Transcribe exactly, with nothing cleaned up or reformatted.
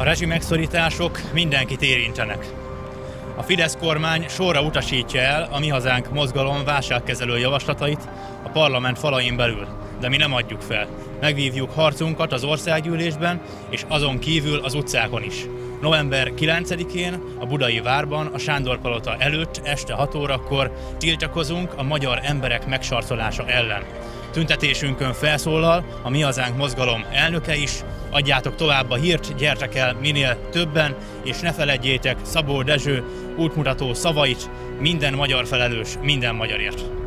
rezsimegszorítások mindenkit érintenek. A Fidesz kormány sorra utasítja el a Mi Hazánk mozgalom válságkezelő javaslatait a parlament falain belül, de mi nem adjuk fel. Megvívjuk harcunkat az országgyűlésben és azon kívül az utcákon is. november kilencedikén a Budai Várban, a Sándor-palota előtt este hat órakor tiltakozunk a magyar emberek megsarcolása ellen. Tüntetésünkön felszólal a Mi Hazánk mozgalom elnöke is. Adjátok tovább a hírt, gyertek el minél többen, és ne feledjétek Szabó Dezső útmutató szavait: minden magyar felelős minden magyarért.